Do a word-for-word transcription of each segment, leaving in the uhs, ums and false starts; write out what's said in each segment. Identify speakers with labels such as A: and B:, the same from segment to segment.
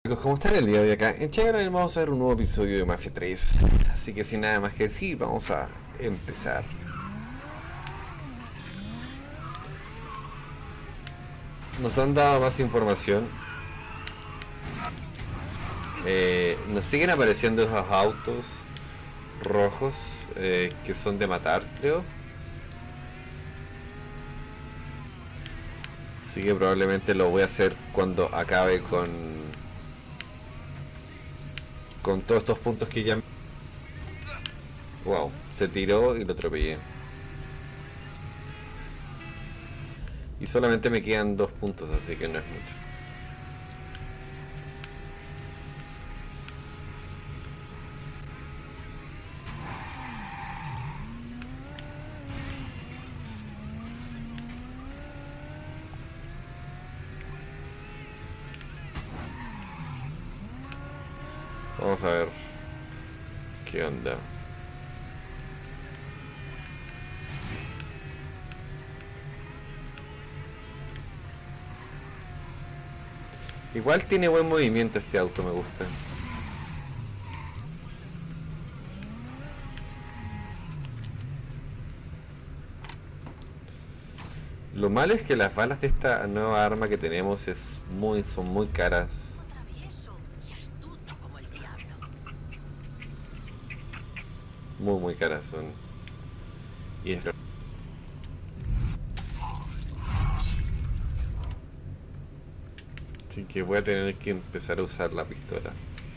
A: ¿Cómo están el día de hoy acá? En Channel vamos a ver un nuevo episodio de Mafia tres. Así que sin nada más que decir, vamos a empezar. Nos han dado más información. Eh, nos siguen apareciendo esos autos rojos eh, que son de matar, creo. Así que probablemente lo voy a hacer cuando acabe con con todos estos puntos que ya... Wow, se tiró y lo atropellé. Y solamente me quedan dos puntos, así que no es mucho. Vamos a ver qué onda. Igual tiene buen movimiento este auto, me gusta. Lo malo es que las balas de esta nueva arma que tenemos es muy, son muy caras. Muy muy caras son. Y es... Así que voy a tener que empezar a usar la pistola.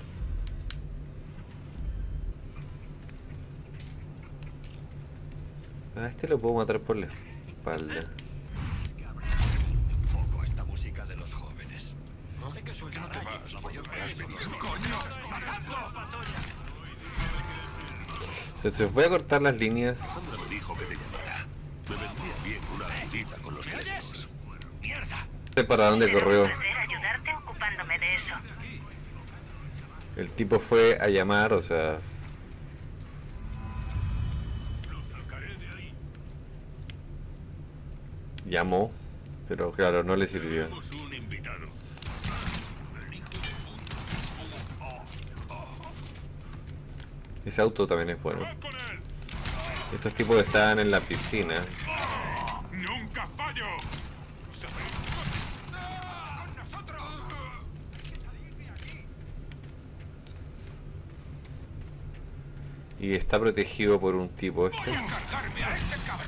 A: A este lo puedo matar por la espalda.
B: Esta música de los jóvenes. No sé qué suena. No te vas, la mayor parte. ¡Coño!
A: Entonces voy a cortar las líneas.
C: Sandra me dijo que te llamara. Me vendría bien una ayudita con los teléfonos.
B: ¡Mierda!
A: No sé para dónde corrió.
D: Ayudarte ocupándome de eso.
A: El tipo fue a llamar, o sea... Llamó, pero claro, no le sirvió. Ese auto también es bueno. Estos tipos estaban en la piscina.
C: ¡Nunca fallo!
A: Y está protegido por un tipo este.
B: ¡Cargarme a este cabrón!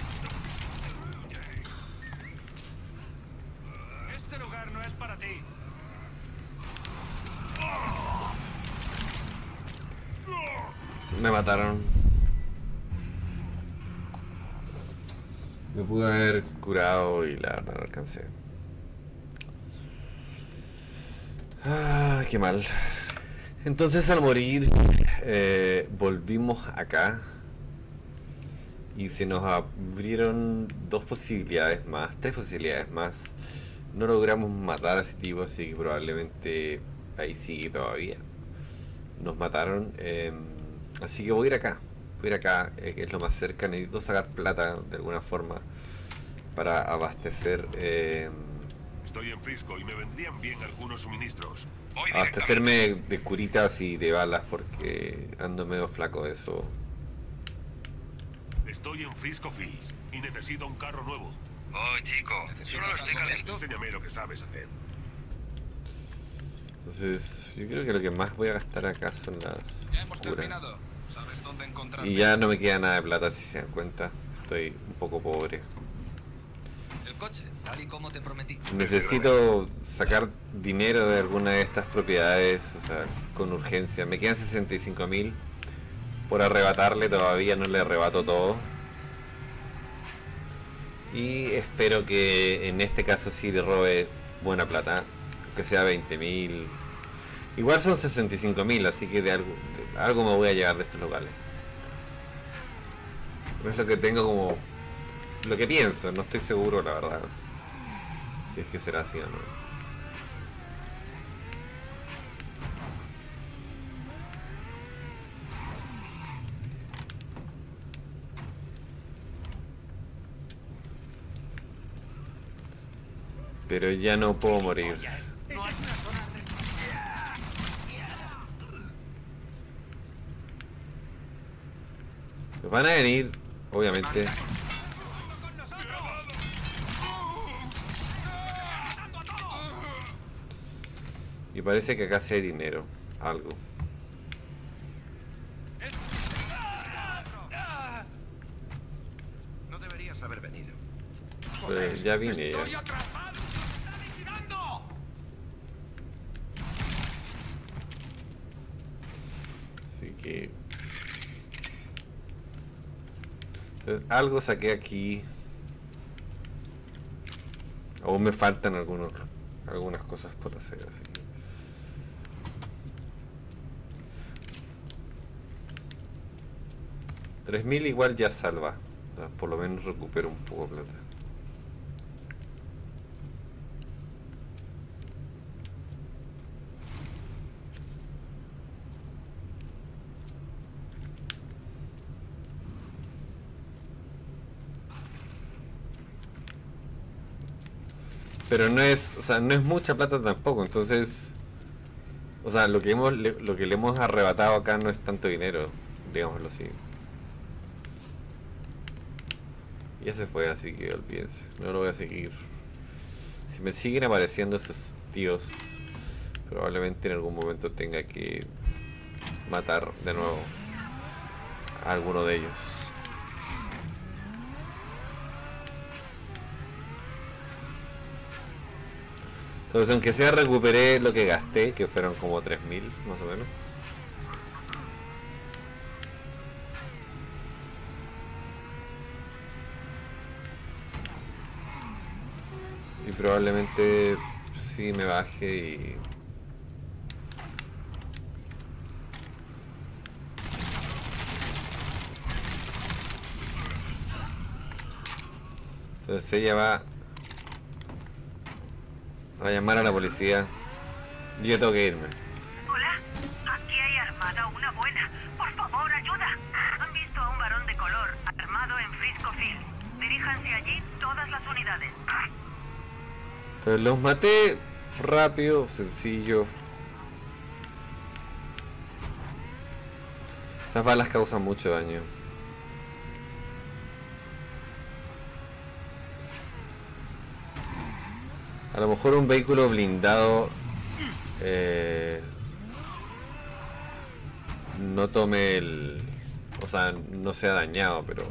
B: Este lugar no es para ti.
A: Me mataron. Me pude haber curado y la verdad no alcancé. Ah, qué mal. Entonces al morir eh, volvimos acá y se nos abrieron dos posibilidades más, tres posibilidades más. No logramos matar a ese tipo, así que probablemente ahí sigue todavía. Nos mataron, eh, así que voy a ir acá. Voy a ir acá, eh, que es lo más cerca. Necesito sacar plata de alguna forma para abastecer. Eh,
C: Estoy en Frisco y me vendrían bien algunos suministros.
A: abastecerme de curitas y de balas porque ando medio flaco de eso.
C: Estoy en Frisco Fields y necesito un carro nuevo.
B: Oh, chico, solo explícale esto.
C: Enséñame lo que sabes hacer.
A: Entonces yo creo que lo que más voy a gastar acá son las
B: Ya hemos
A: curas.
B: terminado. ¿Sabes dónde encontrarme?
A: Y ya no me queda nada de plata, si se dan cuenta. Estoy un poco pobre.
B: El coche, tal y como te prometí.
A: Necesito sacar dinero de alguna de estas propiedades, o sea, con urgencia. Me quedan sesenta y cinco mil por arrebatarle, todavía no le arrebato todo. Y espero que en este caso sí le robe buena plata, que sea veinte mil. Igual son sesenta y cinco mil, así que de algo, de algo me voy a llevar de estos locales. No es lo que tengo como... Lo que pienso, no estoy seguro la verdad. Si es que será así o no. Pero ya no puedo morir. Van a venir, obviamente. Y parece que acá sí hay dinero. Algo.
C: No deberías haber venido.
A: Pues ya vine ya. Así que... Entonces, algo saqué aquí. Aún me faltan algunos, algunas cosas por hacer, así que... tres mil igual ya salva. O sea, por lo menos recupero un poco de plata. Pero no es, o sea, no es mucha plata tampoco, entonces, o sea, lo que hemos, le- lo que le hemos arrebatado acá no es tanto dinero, digámoslo así. Ya se fue, así que olvídense, no lo voy a seguir. Si me siguen apareciendo esos tíos, probablemente en algún momento tenga que matar de nuevo a alguno de ellos. Entonces, aunque sea, recuperé lo que gasté, que fueron como tres mil, más o menos. Y probablemente sí me baje y... Entonces ella va a llamar a la policía. Y yo tengo que irme.
D: Hola, aquí hay armada una buena. Por favor, ayuda. Han visto a un varón de color armado en Frisco Field. Diríjanse allí todas las unidades.
A: Entonces los maté rápido, sencillo. Esas balas causan mucho daño. A lo mejor un vehículo blindado eh, no tome el... O sea, no sea dañado, pero...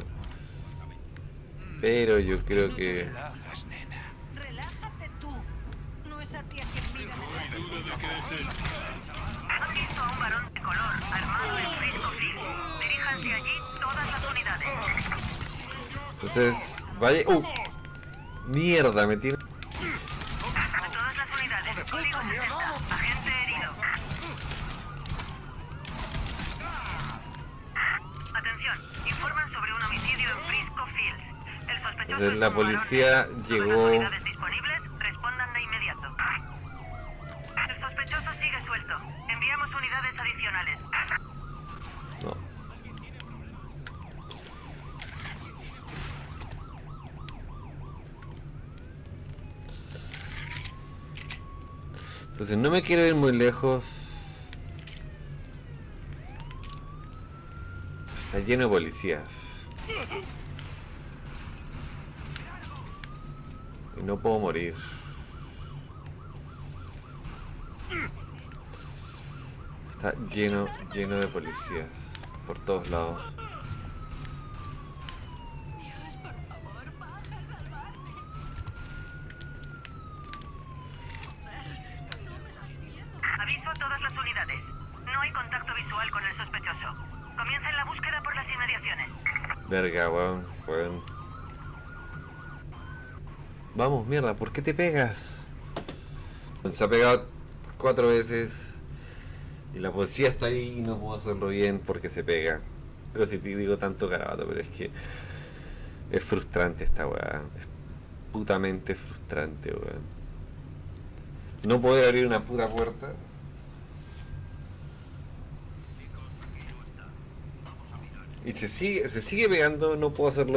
A: Pero yo creo que...
E: Relájate tú. No es a ti a quien mira desde
D: Han visto a un varón de color armado en Frisco Field. Diríjanse allí todas las unidades.
A: Entonces, vaya... ¡Uh! Mierda, me tiene...
D: A todas las unidades. Código sesenta. Agente herido. Atención. Informan sobre un homicidio en Frisco Field. El sospechoso
A: Entonces
D: es
A: la
D: un varón
A: policía
D: negro.
A: llegó...
D: Todas las unidades disponibles respondan de inmediato. El sospechoso sigue suelto. Enviamos unidades adicionales.
A: No. Entonces no me quiero ir muy lejos. Está lleno de policías. Y no puedo morir. Está lleno, lleno de policías. Por todos lados.
E: Dios, por favor, baja a salvarme. No me das miedo.
D: Aviso a todas las unidades. No hay contacto visual con el sospechoso. Comiencen la búsqueda por las inmediaciones.
A: Verga, weón, weón. Vamos, mierda, ¿por qué te pegas? Se ha pegado cuatro veces. Y la policía está ahí y no puedo hacerlo bien porque se pega. Pero si te digo tanto garabato, pero es que... Es frustrante esta weá. Es putamente frustrante, weón. No poder abrir una puta puerta. Y se sigue, se sigue pegando, no puedo hacerlo.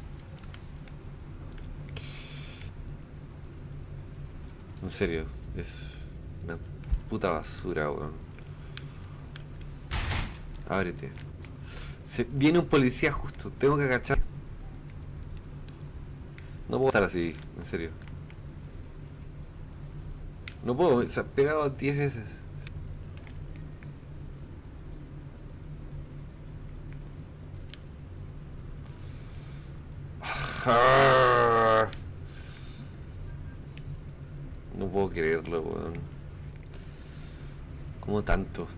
A: En serio, es una puta basura, weón. Ábrete. Se, viene un policía justo, tengo que agachar. No puedo estar así, en serio. No puedo, se ha pegado diez veces. No puedo creerlo, weón. ¿Cómo tanto?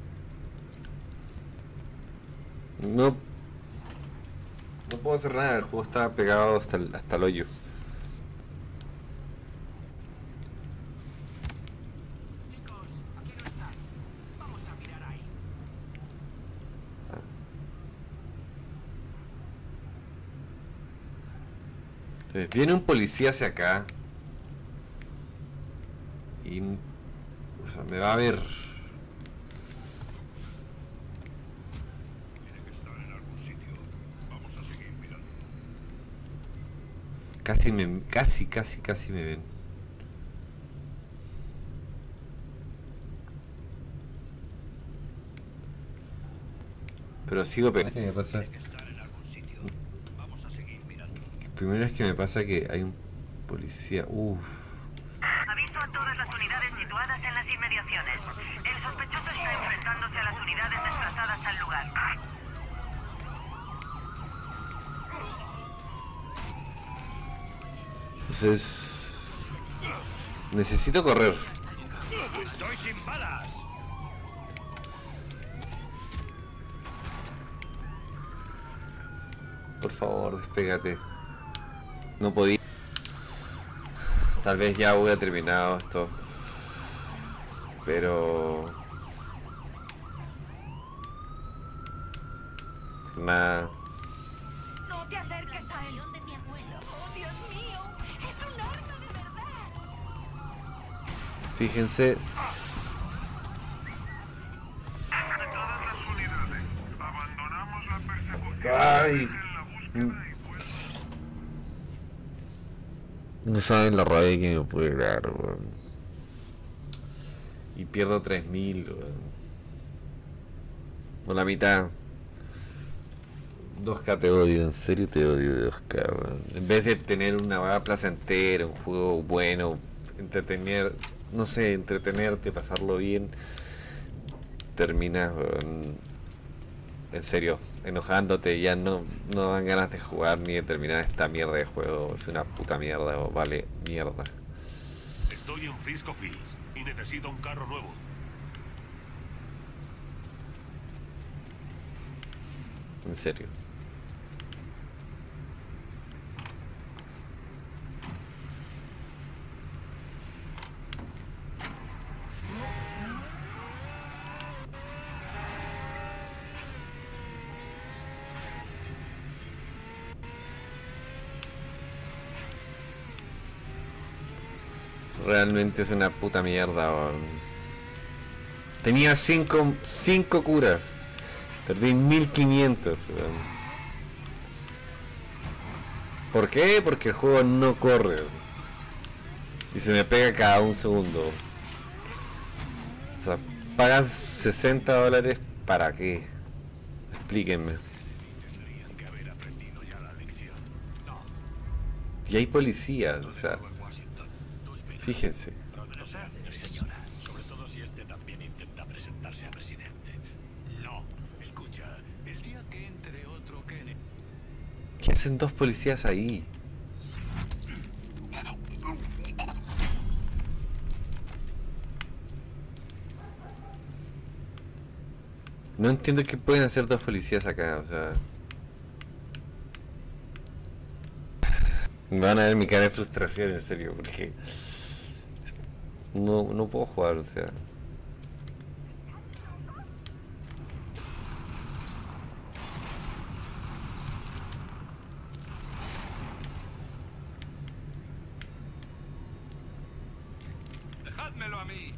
A: No. No puedo hacer nada, el juego estaba pegado hasta el, hasta el hoyo.
B: Chicos, aquí no están. Vamos a mirar ahí.
A: Entonces, viene un policía hacia acá. Y... o sea, me va a ver.
C: Tiene que estar en algún sitio. Vamos a seguir mirando.
A: Casi me... casi, casi, casi me ven. Pero sigo pegando. ¿Qué me pasa?
C: Tiene que estar en algún sitio. Vamos a seguir mirando.
A: Primero es que me pasa que hay un policía. Uff.
D: Aviso a todas las unidades situadas en las inmediaciones. El sospechoso está enfrentándose a las unidades desplazadas al lugar.
A: Entonces... necesito correr.
C: ¡Estoy sin balas!
A: Por favor, despégate. No podía. Tal vez ya hubiera terminado esto. Pero... nada.
E: No te acerques a él. De mi abuelo. Oh, Dios mío. Es un arma de verdad.
A: Fíjense.
C: Todas las unidades. Abandonamos la persecución.
A: Ay. No saben la rabia que me puede dar, weón. Y pierdo tres mil, weón. O la mitad. dos K te odio, en serio te odio, dos K, weón. En vez de tener una vaga placentera, un juego bueno, entretener, no sé, entretenerte, pasarlo bien, terminas, weón, en serio, enojándote, ya no, no dan ganas de jugar ni de terminar esta mierda de juego. Es una puta mierda, o vale mierda.
C: Estoy en Frisco Fields y necesito un carro nuevo.
A: En serio. Realmente es una puta mierda, weón. Tenía cinco, cinco curas. Perdí mil quinientos, weón. ¿Por qué? Porque el juego no corre, weón. Y se me pega cada un segundo. O sea, pagas sesenta dólares ¿para qué? Explíquenme.
C: Tendrían que haber aprendido ya la lección.
A: Y hay policías, o sea, fíjense.
B: Señora, sobre todo si este también intenta presentarse a presidente. No, escucha, el día que entre otro Kennedy...
A: ¿Qué hacen dos policías ahí? No entiendo qué pueden hacer dos policías acá, o sea... Me van a ver mi cara de frustración, en serio, porque... No, no puedo jugar, o sea...
B: ¡Dejádmelo a mí!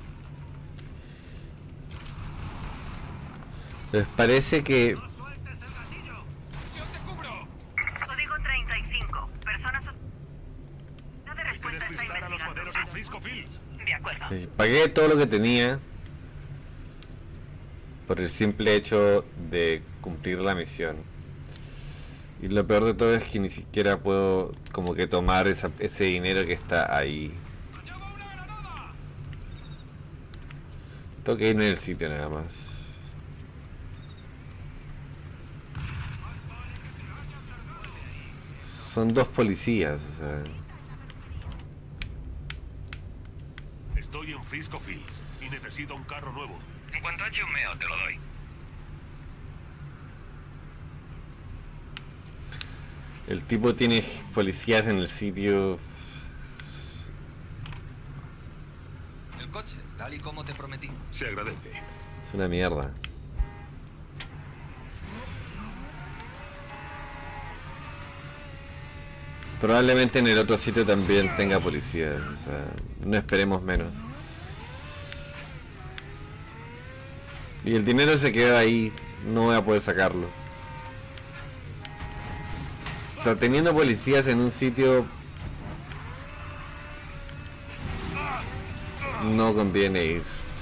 A: Les parece que...
B: ¡No sueltes el gatillo! ¡Yo te cubro!
D: Código treinta y cinco. Personas... No de
C: Hay que
D: respuesta está
C: despistar a los
D: investigando.
C: maderos en Frisco Fields.
D: De acuerdo.
A: eh, pagué todo lo que tenía. por el simple hecho de cumplir la misión. Y lo peor de todo es que ni siquiera puedo como que tomar esa, ese dinero que está ahí. Tengo que irme del sitio nada más. Son dos policías, o sea.
C: Estoy en Frisco Fields y necesito un carro nuevo.
F: En cuanto eche un meo, te lo doy.
A: El tipo tiene policías en el sitio.
F: El coche, tal y como te prometí.
C: Se agradece.
A: Es una mierda. Probablemente en el otro sitio también tenga policías, o sea, no esperemos menos. Y el dinero se queda ahí, no voy a poder sacarlo. O sea, teniendo policías en un sitio no conviene ir.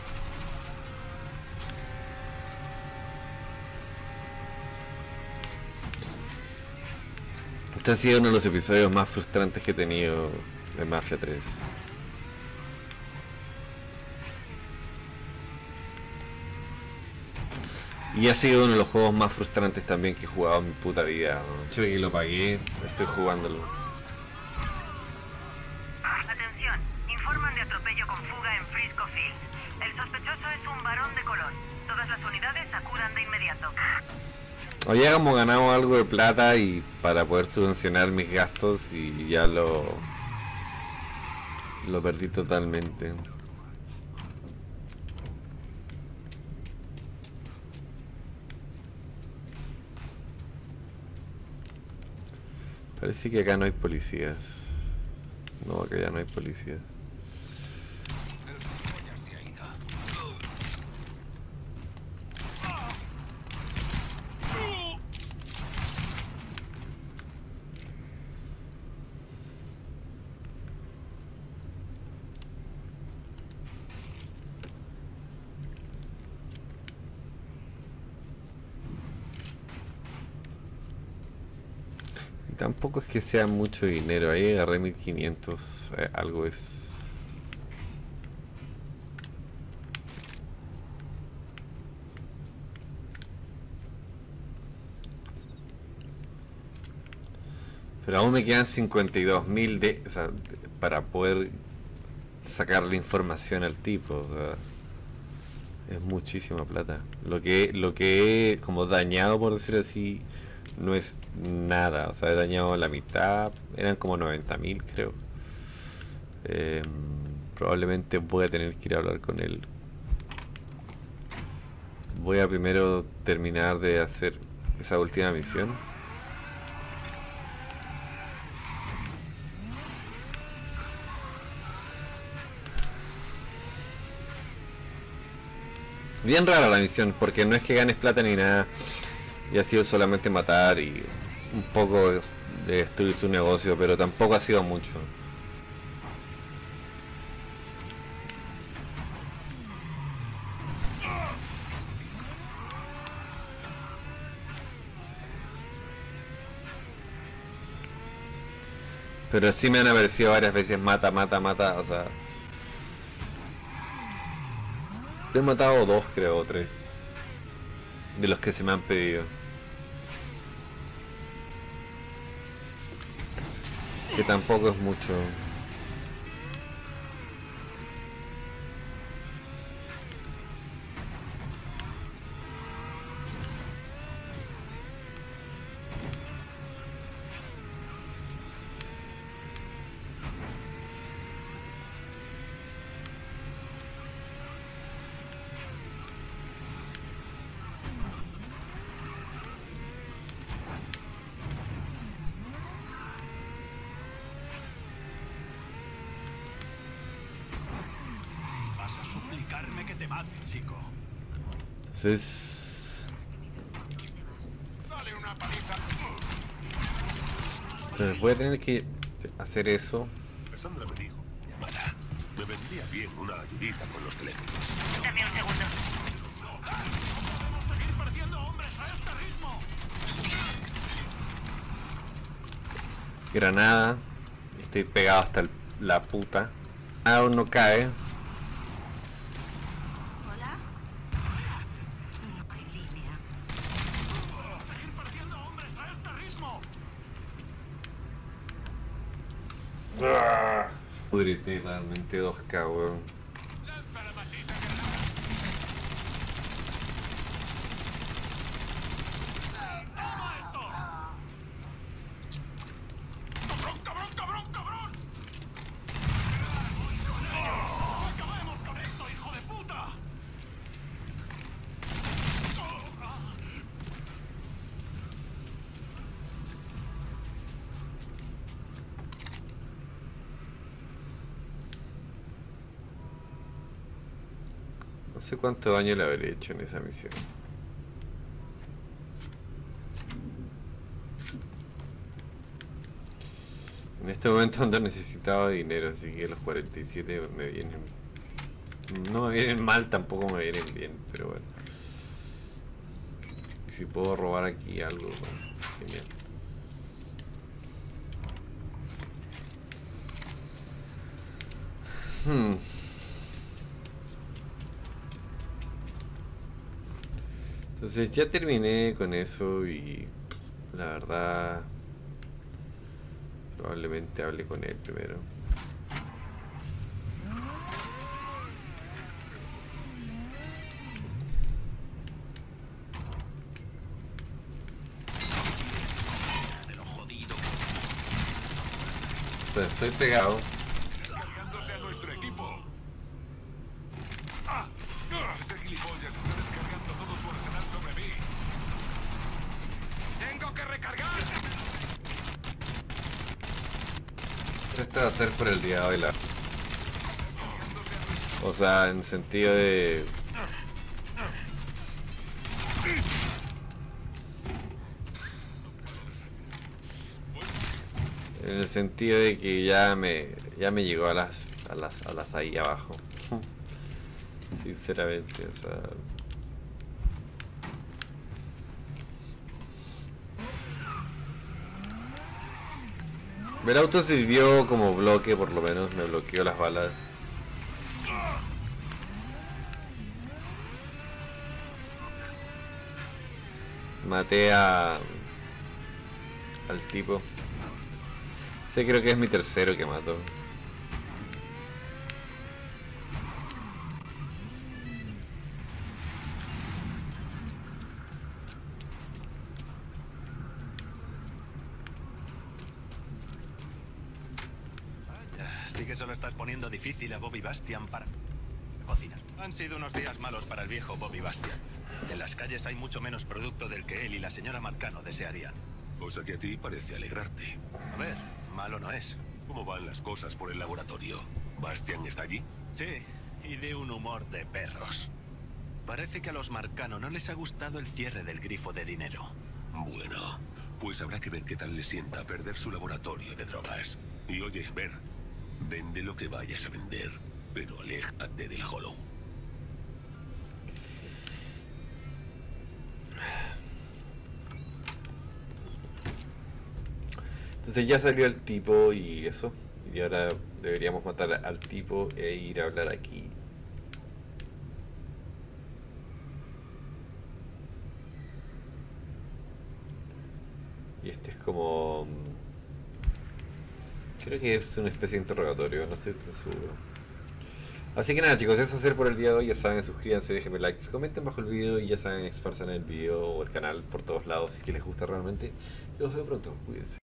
A: Este ha sido uno de los episodios más frustrantes que he tenido de Mafia tres. Y ha sido uno de los juegos más frustrantes también que he jugado en mi puta vida. Yo y lo pagué, estoy jugándolo.
D: Atención, informan de atropello con fuga en Frisco Fields. El sospechoso es un varón de color. Todas las unidades acudan de inmediato.
A: Hoy hemos ganado algo de plata y para poder subvencionar mis gastos y ya lo lo perdí totalmente. Parece que acá no hay policías. No, acá ya no hay policías. Tampoco es que sea mucho dinero, ahí agarré mil quinientos, eh, algo es. Pero aún me quedan cincuenta y dos mil de, o sea, para poder sacarle información al tipo, o sea, es muchísima plata. Lo que, lo que he como dañado, por decir así, no es nada, o sea, he dañado la mitad, eran como noventa mil creo. Eh, probablemente voy a tener que ir a hablar con él. Voy a primero terminar de hacer esa última misión. Bien rara la misión, porque no es que ganes plata ni nada. Y ha sido solamente matar y un poco de destruir su negocio, pero tampoco ha sido mucho. Pero sí me han aparecido varias veces mata, mata, mata, o sea... He matado dos, creo, o tres. De los que se me han pedido. Que tampoco es mucho.
B: Que te mate, chico.
A: Entonces...
B: Dale una paliza.
A: Entonces voy a tener que hacer eso.
C: Cassandra me dijo. Llamada. Me vendría bien una ayudita con los teléfonos.
D: Dame un segundo.
A: Granada. Estoy pegado hasta el, la puta. Aún no cae.
E: Hola. No hay línea.
B: ¡Seguir perdiendo hombres a este ritmo!
A: Pudrete, realmente dos K, weón.
B: ¡Lanza la maldita granada! ¡Toma esto! ¡Cabrón, cabrón, cabrón, cabrón! ¡Voy con ellos! ¡Acabemos con esto, hijo de puta!
A: No sé cuánto daño le habré hecho en esa misión. En este momento ando necesitado de dinero, así que los cuarenta y siete me vienen... No me vienen mal, tampoco me vienen bien, pero bueno. Y si puedo robar aquí algo, bueno, genial. Hmm. Entonces ya terminé con eso y la verdad probablemente hable con él primero.
F: De lo jodido.
A: Entonces estoy pegado.
C: Cargándose a nuestro equipo. ¡Ah! ¡Ah! Ese gilipollas está descargando todo su arsenal sobre mí. ¡Tengo que recargar!
A: Este va a ser por el día de hoy la... O sea, en el sentido de... En el sentido de que ya me ya me llegó a las a las a las ahí abajo. Sinceramente, o sea, el auto sirvió como bloque, por lo menos me bloqueó las balas. Maté a al tipo. Sí, creo que es mi tercero que mato.
B: Sí que se lo estás poniendo difícil a Bobby Bastian para cocinar. Han sido unos días malos para el viejo Bobby Bastian. En las calles hay mucho menos producto del que él y la señora Marcano desearían.
C: Cosa que a ti parece alegrarte.
B: A ver, malo no es.
C: ¿Cómo van las cosas por el laboratorio? ¿Bastian está allí?
B: Sí, y de un humor de perros. Parece que a los Marcano no les ha gustado el cierre del grifo de dinero.
C: Bueno, pues habrá que ver qué tal le sienta perder su laboratorio de drogas. Y oye, Ver, vende lo que vayas a vender, pero aléjate del Hollow.
A: Entonces ya salió el tipo y eso. Y ahora deberíamos matar al tipo e ir a hablar aquí. Y este es como... Creo que es una especie de interrogatorio, no estoy tan seguro. Así que nada chicos, eso es hacer por el día de hoy. Ya saben, suscríbanse, déjenme likes, comenten bajo el video y ya saben, exparsan el video o el canal por todos lados si es que les gusta realmente. Los veo pronto, cuídense.